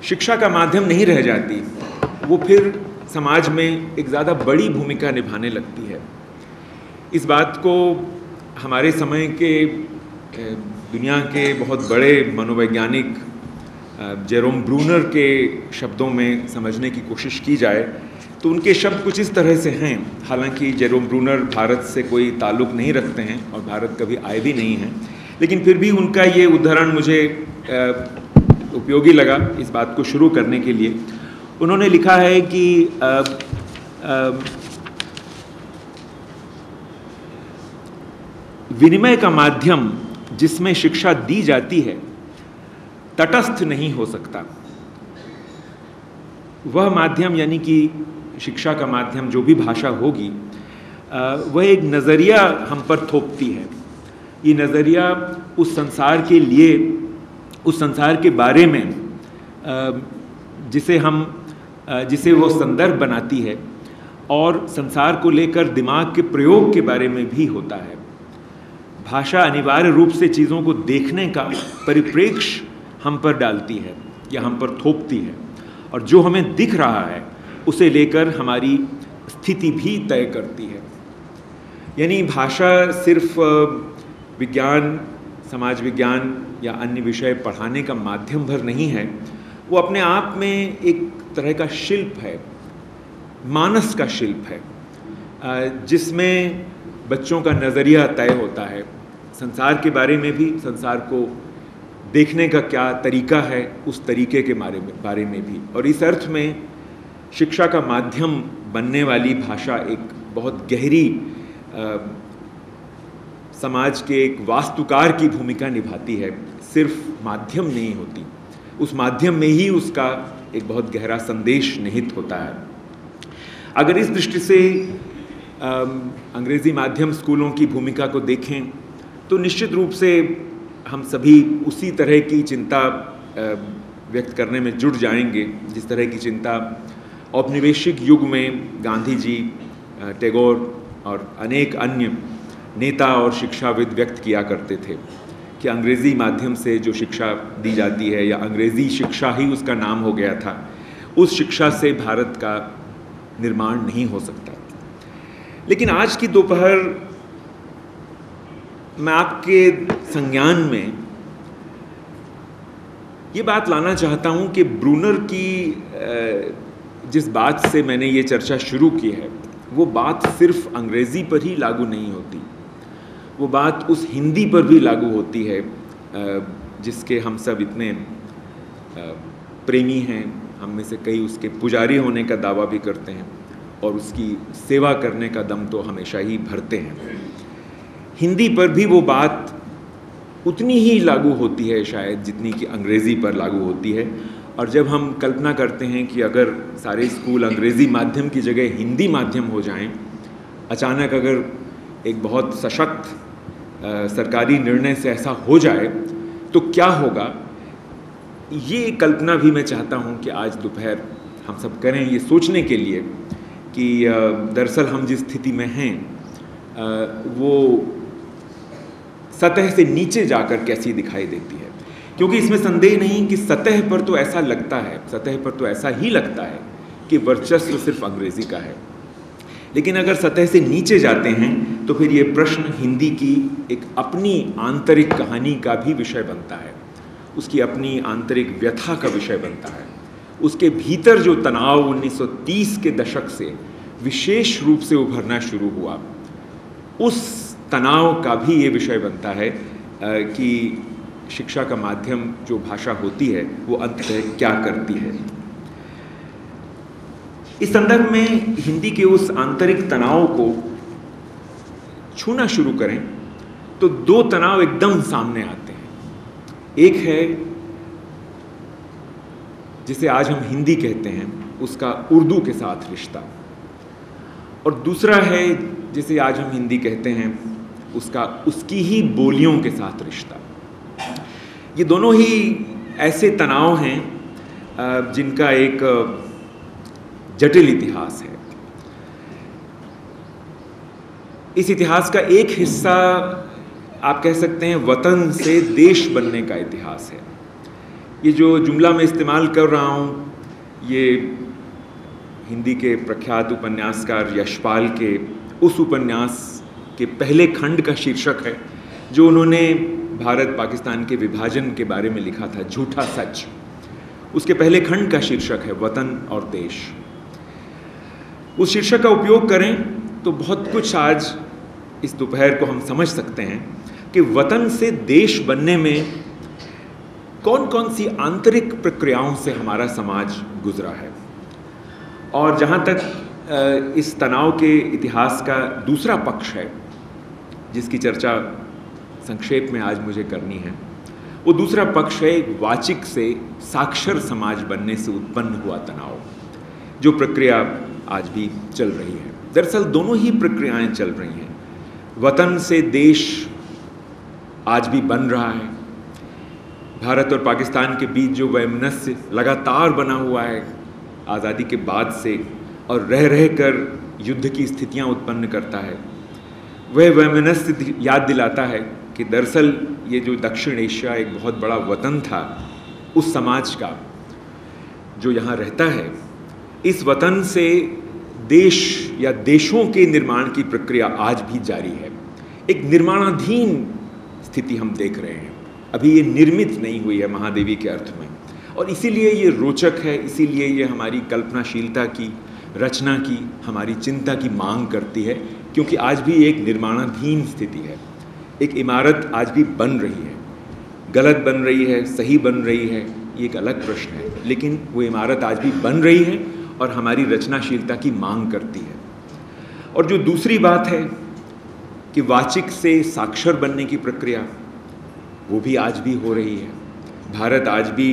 शिक्षा का माध्यम नहीं रह जाती, वो फिर समाज में एक ज़्यादा बड़ी भूमिका निभाने लगती है। इस बात को हमारे समय के दुनिया के बहुत बड़े मनोवैज्ञानिक जेरोम ब्रूनर के शब्दों में समझने की कोशिश की जाए तो उनके शब्द कुछ इस तरह से हैं। हालांकि जेरोम ब्रूनर भारत से कोई ताल्लुक़ नहीं रखते हैं और भारत कभी आए भी नहीं हैं, लेकिन फिर भी उनका ये उदाहरण मुझे उपयोगी लगा इस बात को शुरू करने के लिए। उन्होंने लिखा है कि विनिमय का माध्यम जिसमें शिक्षा दी जाती है तटस्थ नहीं हो सकता। वह माध्यम यानी कि शिक्षा का माध्यम जो भी भाषा होगी वह एक नज़रिया हम पर थोपती है। ये नज़रिया उस संसार के लिए, उस संसार के बारे में जिसे वो संदर्भ बनाती है और संसार को लेकर दिमाग के प्रयोग के बारे में भी होता है। भाषा अनिवार्य रूप से चीज़ों को देखने का परिप्रेक्ष्य हम पर डालती है या हम पर थोपती है, और जो हमें दिख रहा है उसे लेकर हमारी स्थिति भी तय करती है। यानी भाषा सिर्फ विज्ञान, समाज विज्ञान या अन्य विषय पढ़ाने का माध्यम भर नहीं है, वो अपने आप में एक तरह का शिल्प है, मानस का शिल्प है, जिसमें बच्चों का नज़रिया तय होता है संसार के बारे में भी, संसार को देखने का क्या तरीका है उस तरीके के बारे में भी। और इस अर्थ में शिक्षा का माध्यम बनने वाली भाषा एक बहुत गहरी समाज के एक वास्तुकार की भूमिका निभाती है, सिर्फ माध्यम नहीं होती, उस माध्यम में ही उसका एक बहुत गहरा संदेश निहित होता है। अगर इस दृष्टि से अंग्रेज़ी माध्यम स्कूलों की भूमिका को देखें तो निश्चित रूप से हम सभी उसी तरह की चिंता व्यक्त करने में जुट जाएंगे जिस तरह की चिंता औपनिवेशिक युग में गांधी जी, टैगोर और अनेक अन्य नेता और शिक्षाविद व्यक्त किया करते थे कि अंग्रेज़ी माध्यम से जो शिक्षा दी जाती है, या अंग्रेज़ी शिक्षा ही उसका नाम हो गया था, उस शिक्षा से भारत का निर्माण नहीं हो सकता। लेकिन आज की दोपहर मैं आपके संज्ञान में ये बात लाना चाहता हूँ कि ब्रूनर की जिस बात से मैंने ये चर्चा शुरू की है, वो बात सिर्फ अंग्रेज़ी पर ही लागू नहीं होती, वो बात उस हिंदी पर भी लागू होती है जिसके हम सब इतने प्रेमी हैं। हम में से कई उसके पुजारी होने का दावा भी करते हैं और उसकी सेवा करने का दम तो हमेशा ही भरते हैं। हिंदी पर भी वो बात उतनी ही लागू होती है शायद जितनी कि अंग्रेज़ी पर लागू होती है। और जब हम कल्पना करते हैं कि अगर सारे स्कूल अंग्रेज़ी माध्यम की जगह हिंदी माध्यम हो जाएं, अचानक अगर एक बहुत सशक्त सरकारी निर्णय से ऐसा हो जाए तो क्या होगा, ये कल्पना भी मैं चाहता हूँ कि आज दोपहर हम सब करें, ये सोचने के लिए कि दरअसल हम जिस स्थिति में हैं वो सतह से नीचे जाकर कैसी दिखाई देती है। क्योंकि इसमें संदेह नहीं कि सतह पर तो ऐसा लगता है, सतह पर तो ऐसा ही लगता है कि वर्चस्व सिर्फ अंग्रेज़ी का है, लेकिन अगर सतह से नीचे जाते हैं तो फिर ये प्रश्न हिंदी की एक अपनी आंतरिक कहानी का भी विषय बनता है, उसकी अपनी आंतरिक व्यथा का विषय बनता है। उसके भीतर जो तनाव 1930 के दशक से विशेष रूप से उभरना शुरू हुआ, उस तनाव का भी ये विषय बनता है कि शिक्षा का माध्यम जो भाषा होती है वो अंततः क्या करती है। इस संदर्भ में हिंदी के उस आंतरिक तनाव को छूना शुरू करें तो दो तनाव एकदम सामने आते हैं। एक है जिसे आज हम हिंदी कहते हैं, उसका उर्दू के साथ रिश्ता, और दूसरा है जिसे आज हम हिंदी कहते हैं उसका उसकी ही बोलियों के साथ रिश्ता। ये दोनों ही ऐसे तनाव हैं जिनका एक जटिल इतिहास है। इस इतिहास का एक हिस्सा आप कह सकते हैं वतन से देश बनने का इतिहास है। ये जो जुमला मैं इस्तेमाल कर रहा हूँ, ये हिंदी के प्रख्यात उपन्यासकार यशपाल के उस उपन्यास के पहले खंड का शीर्षक है जो उन्होंने भारत पाकिस्तान के विभाजन के बारे में लिखा था, झूठा सच। उसके पहले खंड का शीर्षक है वतन और देश। उस शीर्षक का उपयोग करें तो बहुत कुछ आज इस दोपहर को हम समझ सकते हैं कि वतन से देश बनने में कौन कौन सी आंतरिक प्रक्रियाओं से हमारा समाज गुजरा है। और जहाँ तक इस तनाव के इतिहास का दूसरा पक्ष है जिसकी चर्चा संक्षेप में आज मुझे करनी है, वो दूसरा पक्ष है वाचिक से साक्षर समाज बनने से उत्पन्न हुआ तनाव, जो प्रक्रिया आज भी चल रही है। दरअसल दोनों ही प्रक्रियाएं चल रही हैं। वतन से देश आज भी बन रहा है। भारत और पाकिस्तान के बीच जो वैमनस्य लगातार बना हुआ है आज़ादी के बाद से और रह रह कर युद्ध की स्थितियां उत्पन्न करता है, वह वैमनस्य याद दिलाता है कि दरअसल ये जो दक्षिण एशिया एक बहुत बड़ा वतन था उस समाज का जो यहाँ रहता है, इस वतन से देश या देशों के निर्माण की प्रक्रिया आज भी जारी है। एक निर्माणाधीन स्थिति हम देख रहे हैं, अभी ये निर्मित नहीं हुई है महादेवी के अर्थ में, और इसीलिए ये रोचक है, इसीलिए ये हमारी कल्पनाशीलता की, रचना की, हमारी चिंता की मांग करती है, क्योंकि आज भी एक निर्माणाधीन स्थिति है। एक इमारत आज भी बन रही है, गलत बन रही है, सही बन रही है, ये एक अलग प्रश्न है, लेकिन वो इमारत आज भी बन रही है और हमारी रचनाशीलता की मांग करती है। और जो दूसरी बात है कि वाचिक से साक्षर बनने की प्रक्रिया, वो भी आज भी हो रही है। भारत आज भी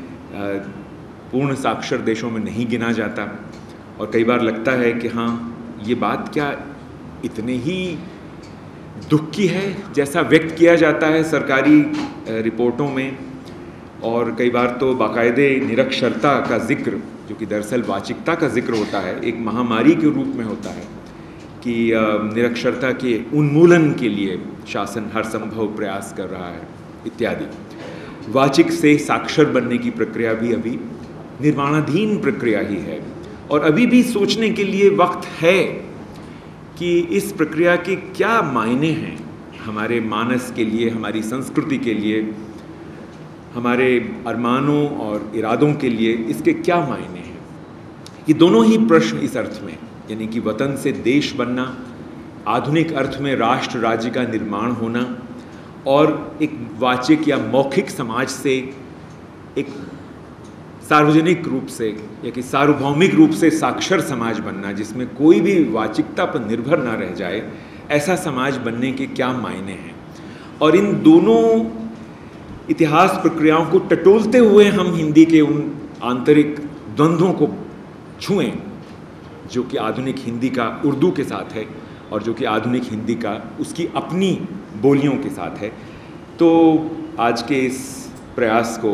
पूर्ण साक्षर देशों में नहीं गिना जाता, और कई बार लगता है कि हाँ, ये बात क्या इतने ही दुख की है जैसा व्यक्त किया जाता है सरकारी रिपोर्टों में, और कई बार तो बाकायदे निरक्षरता का जिक्र, जो कि दरअसल वाचिकता का जिक्र होता है, एक महामारी के रूप में होता है कि निरक्षरता के उन्मूलन के लिए शासन हर संभव प्रयास कर रहा है इत्यादि। वाचिक से साक्षर बनने की प्रक्रिया भी अभी निर्माणाधीन प्रक्रिया ही है, और अभी भी सोचने के लिए वक्त है कि इस प्रक्रिया के क्या मायने हैं हमारे मानस के लिए, हमारी संस्कृति के लिए, हमारे अरमानों और इरादों के लिए, इसके क्या मायने हैं। ये दोनों ही प्रश्न इस अर्थ में, यानी कि वतन से देश बनना, आधुनिक अर्थ में राष्ट्र राज्य का निर्माण होना, और एक वाचिक या मौखिक समाज से एक सार्वजनिक रूप से या कि सार्वभौमिक रूप से साक्षर समाज बनना, जिसमें कोई भी वाचिकता पर निर्भर ना रह जाए, ऐसा समाज बनने के क्या मायने हैं। और इन दोनों इतिहास प्रक्रियाओं को टटोलते हुए हम हिंदी के उन आंतरिक द्वंद्वों को छुएं जो कि आधुनिक हिंदी का उर्दू के साथ है, और जो कि आधुनिक हिंदी का उसकी अपनी बोलियों के साथ है। तो आज के इस प्रयास को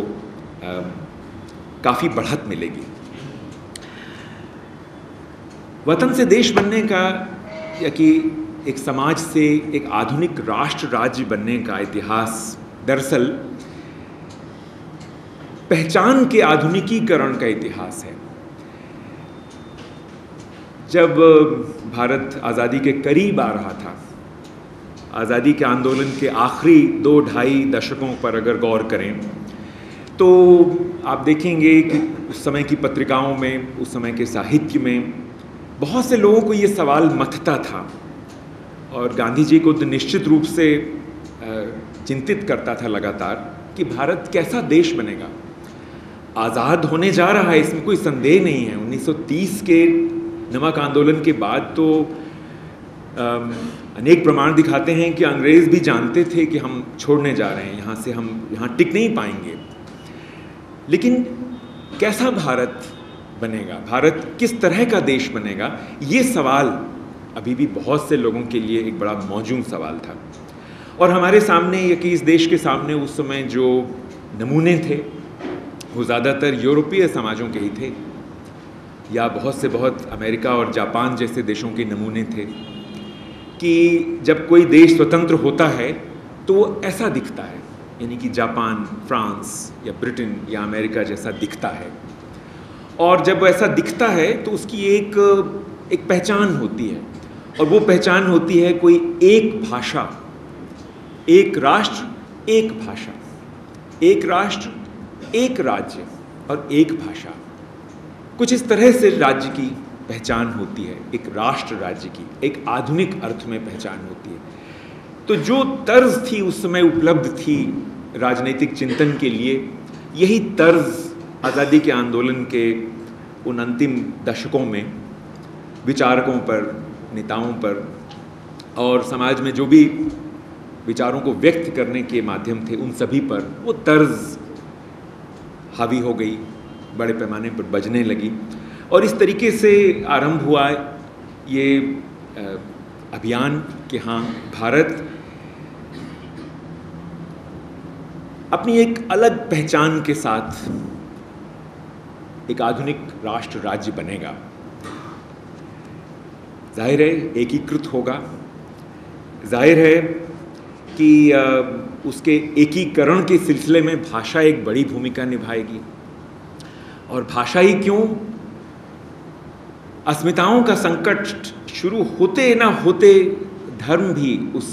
काफ़ी बढ़त मिलेगी। वतन से देश बनने का या कि एक समाज से एक आधुनिक राष्ट्र राज्य बनने का इतिहास दरअसल पहचान के आधुनिकीकरण का इतिहास है। जब भारत आज़ादी के करीब आ रहा था, आज़ादी के आंदोलन के आखिरी 2-2.5 दशकों पर अगर गौर करें तो आप देखेंगे कि उस समय की पत्रिकाओं में, उस समय के साहित्य में बहुत से लोगों को ये सवाल मथता था, और गांधी जी को तो निश्चित रूप से चिंतित करता था लगातार कि भारत कैसा देश बनेगा। आज़ाद होने जा रहा है, इसमें कोई संदेह नहीं है। 1930 के नमक आंदोलन के बाद तो अनेक प्रमाण दिखाते हैं कि अंग्रेज़ भी जानते थे कि हम छोड़ने जा रहे हैं, यहाँ से हम यहाँ टिक नहीं पाएंगे। लेकिन कैसा भारत बनेगा, भारत किस तरह का देश बनेगा, ये सवाल अभी भी बहुत से लोगों के लिए एक बड़ा मौजूद सवाल था। और हमारे सामने या कि इस देश के सामने उस समय जो नमूने थे वो ज़्यादातर यूरोपीय समाजों के ही थे, या बहुत अमेरिका और जापान जैसे देशों के नमूने थे कि जब कोई देश स्वतंत्र होता है तो वो ऐसा दिखता है, यानी कि जापान, फ्रांस या ब्रिटेन या अमेरिका जैसा दिखता है। और जब ऐसा दिखता है तो उसकी एक पहचान होती है, और वो पहचान होती है कोई एक भाषा, एक राष्ट्र एक भाषा, एक राष्ट्र एक राज्य और एक भाषा। कुछ इस तरह से राज्य की पहचान होती है, एक राष्ट्र राज्य की एक आधुनिक अर्थ में पहचान होती है। तो जो तर्ज थी उस समय उपलब्ध थी राजनीतिक चिंतन के लिए, यही तर्ज आज़ादी के आंदोलन के उन अंतिम दशकों में विचारकों पर, नेताओं पर और समाज में जो भी विचारों को व्यक्त करने के माध्यम थे उन सभी पर वो तर्ज हावी हो गई, बड़े पैमाने पर बजने लगी। और इस तरीके से आरंभ हुआ ये अभियान कि हाँ, भारत अपनी एक अलग पहचान के साथ एक आधुनिक राष्ट्र राज्य बनेगा। जाहिर है एकीकृत होगा, जाहिर है कि उसके एकीकरण के सिलसिले में भाषा एक बड़ी भूमिका निभाएगी। और भाषा ही क्यों, अस्मिताओं का संकट शुरू होते ना होते धर्म भी उस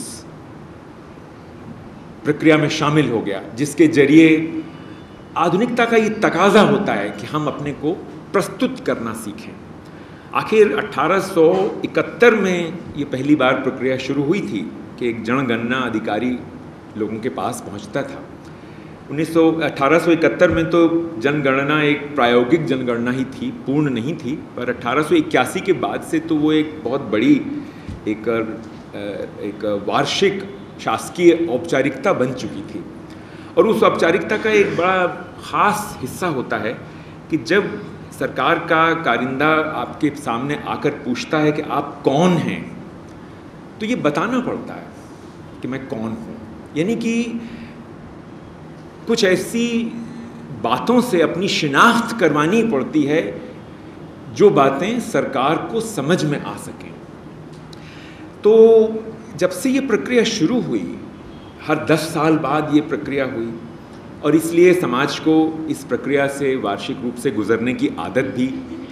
प्रक्रिया में शामिल हो गया, जिसके जरिए आधुनिकता का ये तकाजा होता है कि हम अपने को प्रस्तुत करना सीखें। आखिर 1871 में ये पहली बार प्रक्रिया शुरू हुई थी कि एक जनगणना अधिकारी लोगों के पास पहुंचता था। 1871 में तो जनगणना एक प्रायोगिक जनगणना ही थी, पूर्ण नहीं थी, पर 1881 के बाद से तो वो एक बहुत बड़ी एक वार्षिक शासकीय औपचारिकता बन चुकी थी। और उस औपचारिकता का एक बड़ा ख़ास हिस्सा होता है कि जब सरकार का कारिंदा आपके सामने आकर पूछता है कि आप कौन हैं, तो ये बताना पड़ता है कि मैं कौन हूँ। यानी कि कुछ ऐसी बातों से अपनी शिनाख्त करवानी पड़ती है जो बातें सरकार को समझ में आ सकें। तो जब से ये प्रक्रिया शुरू हुई, हर 10 साल बाद ये प्रक्रिया हुई, और इसलिए समाज को इस प्रक्रिया से वार्षिक रूप से गुजरने की आदत भी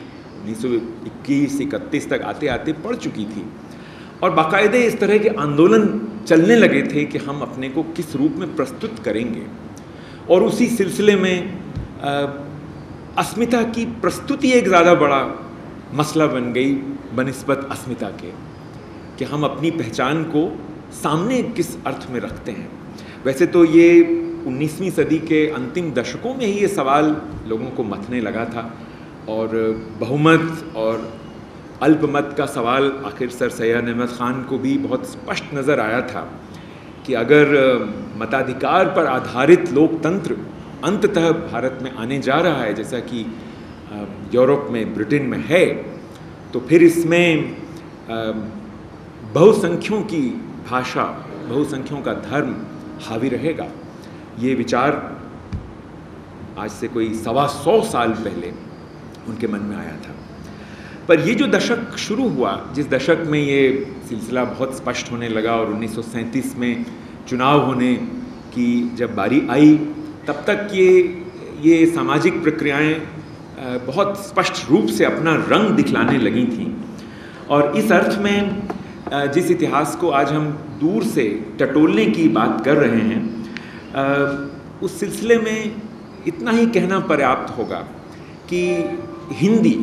1921-31 तक आते आते पड़ चुकी थी। और बाकायदे इस तरह के आंदोलन चलने लगे थे कि हम अपने को किस रूप में प्रस्तुत करेंगे। और उसी सिलसिले में अस्मिता की प्रस्तुति एक ज़्यादा बड़ा मसला बन गई बनिस्बत अस्मिता के, कि हम अपनी पहचान को सामने किस अर्थ में रखते हैं। वैसे तो ये 19वीं सदी के अंतिम दशकों में ही ये सवाल लोगों को मथने लगा था, और बहुमत और अल्पमत का सवाल आखिर सर सैयद अहमद ख़ान को भी बहुत स्पष्ट नज़र आया था कि अगर मताधिकार पर आधारित लोकतंत्र अंततः भारत में आने जा रहा है, जैसा कि यूरोप में, ब्रिटेन में है, तो फिर इसमें बहुसंख्यों की भाषा, बहुसंख्यों का धर्म हावी रहेगा। ये विचार आज से कोई 125 साल पहले उनके मन में आया था। पर ये जो दशक शुरू हुआ, जिस दशक में ये सिलसिला बहुत स्पष्ट होने लगा और 1937 में चुनाव होने की जब बारी आई, तब तक ये सामाजिक प्रक्रियाएं बहुत स्पष्ट रूप से अपना रंग दिखलाने लगी थीं। और इस अर्थ में जिस इतिहास को आज हम दूर से टटोलने की बात कर रहे हैं, उस सिलसिले में इतना ही कहना पर्याप्त होगा कि हिंदी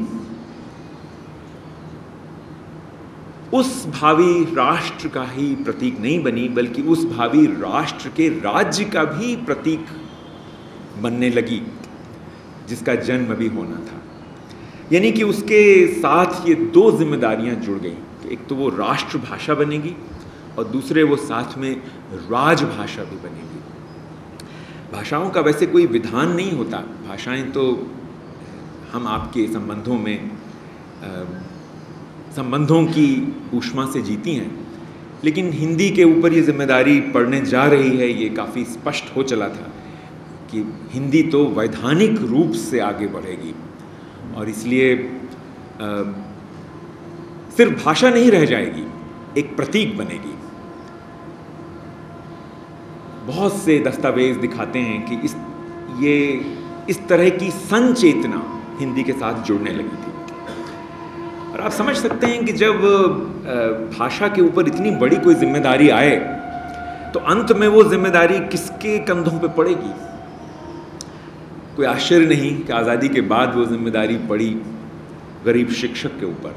उस भावी राष्ट्र का ही प्रतीक नहीं बनी, बल्कि उस भावी राष्ट्र के राज्य का भी प्रतीक बनने लगी, जिसका जन्म अभी होना था। यानी कि उसके साथ ये 2 जिम्मेदारियां जुड़ गई कि एक तो वो राष्ट्रभाषा बनेगी और दूसरे वो साथ में राजभाषा भी बनेगी। भाषाओं का वैसे कोई विधान नहीं होता, भाषाएं तो हम आपके संबंधों में संबंधों की ऊष्मा से जीती हैं, लेकिन हिंदी के ऊपर ये जिम्मेदारी पड़ने जा रही है। ये काफ़ी स्पष्ट हो चला था कि हिंदी तो वैधानिक रूप से आगे बढ़ेगी, और इसलिए सिर्फ भाषा नहीं रह जाएगी, एक प्रतीक बनेगी। बहुत से दस्तावेज दिखाते हैं कि इस तरह की संचेतना हिंदी के साथ जुड़ने लगी थी। और आप समझ सकते हैं कि जब भाषा के ऊपर इतनी बड़ी कोई जिम्मेदारी आए तो अंत में वो जिम्मेदारी किसके कंधों पे पड़ेगी। कोई आश्चर्य नहीं कि आज़ादी के बाद वो जिम्मेदारी पड़ी गरीब शिक्षक के ऊपर।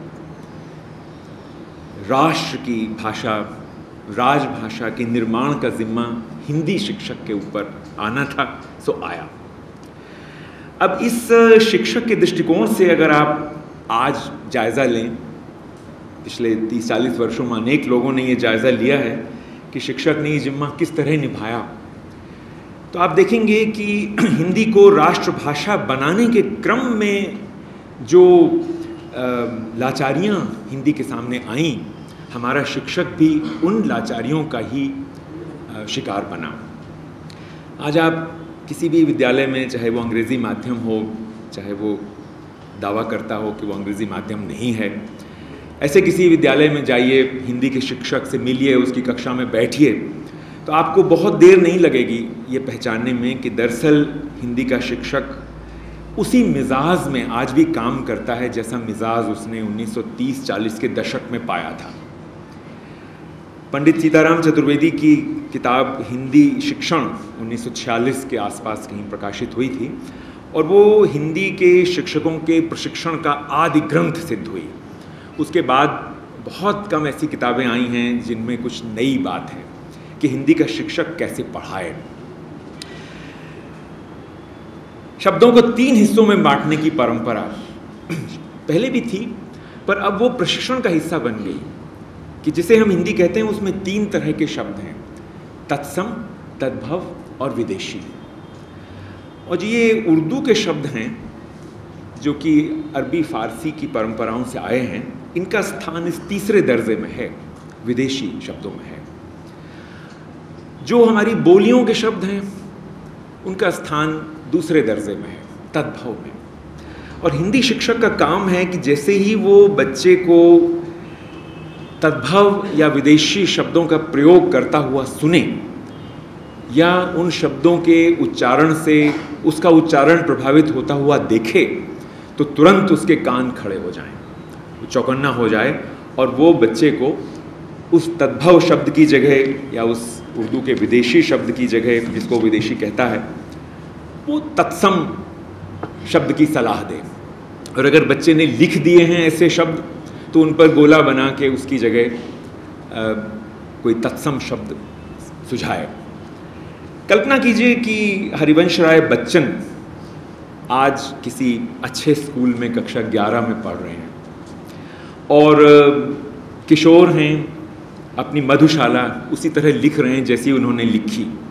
राष्ट्र की भाषा, राजभाषा के निर्माण का जिम्मा हिंदी शिक्षक के ऊपर आना था, सो आया। अब इस शिक्षक के दृष्टिकोण से अगर आप आज जायज़ा लें, पिछले 30-40 वर्षों में अनेक लोगों ने ये जायज़ा लिया है कि शिक्षक ने ये जिम्मा किस तरह निभाया, तो आप देखेंगे कि हिंदी को राष्ट्रभाषा बनाने के क्रम में जो लाचारियाँ हिंदी के सामने आईं, हमारा शिक्षक भी उन लाचारियों का ही शिकार बना। आज आप किसी भी विद्यालय में, चाहे वो अंग्रेज़ी माध्यम हो, चाहे वो दावा करता हो कि वो अंग्रेज़ी माध्यम नहीं है, ऐसे किसी विद्यालय में जाइए, हिंदी के शिक्षक से मिलिए, उसकी कक्षा में बैठिए, तो आपको बहुत देर नहीं लगेगी ये पहचानने में कि दरअसल हिंदी का शिक्षक उसी मिजाज में आज भी काम करता है जैसा मिजाज उसने 1930-40 के दशक में पाया था। पंडित सीताराम चतुर्वेदी की किताब हिंदी शिक्षण 1946 के आसपास कहीं प्रकाशित हुई थी और वो हिंदी के शिक्षकों के प्रशिक्षण का आदि ग्रंथ सिद्ध हुई। उसके बाद बहुत कम ऐसी किताबें आई हैं जिनमें कुछ नई बात है कि हिंदी का शिक्षक कैसे पढ़ाए। शब्दों को 3 हिस्सों में बांटने की परंपरा पहले भी थी, पर अब वो प्रशिक्षण का हिस्सा बन गई कि जिसे हम हिंदी कहते हैं उसमें 3 तरह के शब्द हैं, तत्सम, तद्भव और विदेशी। और ये उर्दू के शब्द हैं जो कि अरबी फ़ारसी की परंपराओं से आए हैं। इनका स्थान इस तीसरे दर्जे में है, विदेशी शब्दों में है। जो हमारी बोलियों के शब्द हैं उनका स्थान दूसरे दर्जे में है, तद्भव में। और हिंदी शिक्षक का काम है कि जैसे ही वो बच्चे को तद्भव या विदेशी शब्दों का प्रयोग करता हुआ सुने या उन शब्दों के उच्चारण से उसका उच्चारण प्रभावित होता हुआ देखे तो तुरंत उसके कान खड़े हो जाएं, वो चौकन्ना हो जाए और वो बच्चे को उस तद्भव शब्द की जगह या उस उर्दू के विदेशी शब्द की जगह, जिसको विदेशी कहता है, वो तत्सम शब्द की सलाह दे। और अगर बच्चे ने लिख दिए हैं ऐसे शब्द तो उन पर गोला बना के उसकी जगह कोई तत्सम शब्द सुझाए। कल्पना कीजिए कि हरिवंश राय बच्चन आज किसी अच्छे स्कूल में कक्षा 11 में पढ़ रहे हैं और किशोर हैं, अपनी मधुशाला उसी तरह लिख रहे हैं जैसी उन्होंने लिखी।